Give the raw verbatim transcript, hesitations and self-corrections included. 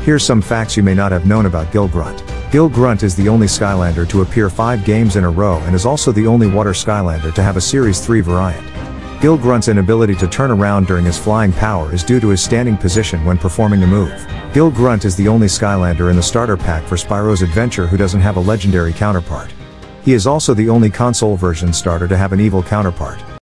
Here's some facts you may not have known about Gill Grunt. Gill Grunt is the only Skylander to appear five games in a row and is also the only water Skylander to have a Series three variant. Gill Grunt's inability to turn around during his flying power is due to his standing position when performing the move. Gill Grunt is the only Skylander in the starter pack for Spyro's Adventure who doesn't have a legendary counterpart. He is also the only console version starter to have an evil counterpart.